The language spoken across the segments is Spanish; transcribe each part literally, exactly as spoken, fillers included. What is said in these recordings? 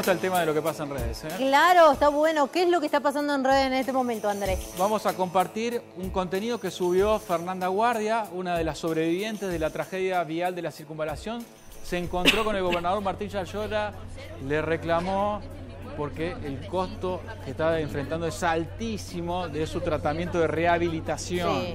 gusta el tema de lo que pasa en redes, ¿eh? Claro, está bueno. ¿Qué es lo que está pasando en redes en este momento, Andrés? Vamos a compartir un contenido que subió Fernanda Guardia, una de las sobrevivientes de la tragedia vial de la Circunvalación. Se encontró con el gobernador Martín Yarlora, le reclamó porque el costo que está enfrentando es altísimo de su tratamiento de rehabilitación. Sí.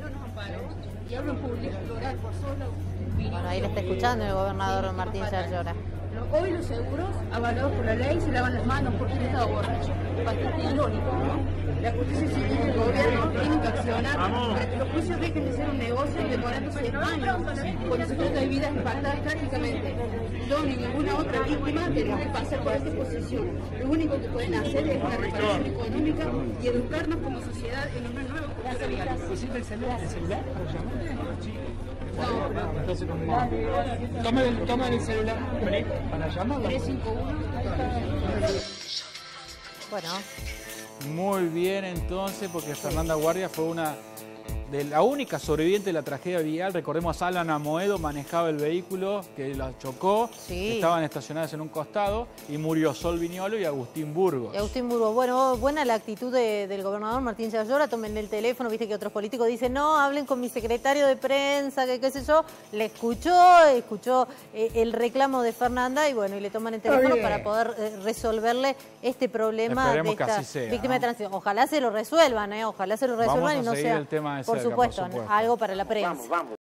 Bueno, ahí le está escuchando el gobernador Martín Yarlora. Hoy los seguros, avalados por la ley, se lavan las manos porque él estaba borracho. Bastante irónico, ¿no? La justicia civil y el gobierno tienen que accionar para que los juicios dejen de ser un negocio demorándose años, cuando se trata de vidas impactadas trágicamente. Yo ni ninguna otra víctima tenemos que pasar por esta posición. Lo único que pueden hacer es una reparación económica y educarnos como sociedad en una nueva cultura vial. ¿Pusiste el celular, el celular para llamarte? Sí. No, entonces como... Toma el, toma el celular para llamarlo. tres cinco uno. Bueno. Muy bien entonces, porque Fernanda Guardia fue una de la única sobreviviente de la tragedia vial. Recordemos a Alan Amoedo, manejaba el vehículo que la chocó, Sí. estaban estacionadas en un costado y murió Sol Viñolo y Agustín Burgos. Y Agustín Burgos, bueno, buena la actitud de, del gobernador Martín Yarlora, tomen el teléfono, viste que otros políticos dicen, no, hablen con mi secretario de prensa, que qué sé yo, le escuchó, escuchó eh, el reclamo de Fernanda y bueno, y le toman el teléfono para poder eh, resolverle este problema Esperemos de que esta así sea, víctima ¿no? de tránsito. Ojalá se lo resuelvan, eh, ojalá se lo resuelvan Vamos a y no seguir sea, el tema de por cerca, supuesto, por supuesto. algo para la prensa. Vamos, vamos.